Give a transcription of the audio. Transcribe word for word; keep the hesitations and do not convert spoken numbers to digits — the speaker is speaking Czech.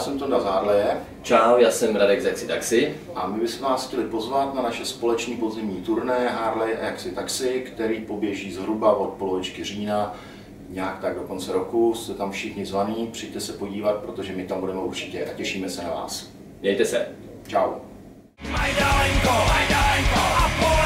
jsem Tonda z Harleje. Čau, já jsem Radek z Jaxi Taxi. A my bychom vás chtěli pozvat na naše společné podzimní turné Harley a Jaxi Taxi, který poběží zhruba od polovičky října, nějak tak do konce roku. Jste tam všichni zvaní, přijďte se podívat, protože my tam budeme určitě a těšíme se na vás. Mějte se. Čau. Majdalenko, Majdalenko, a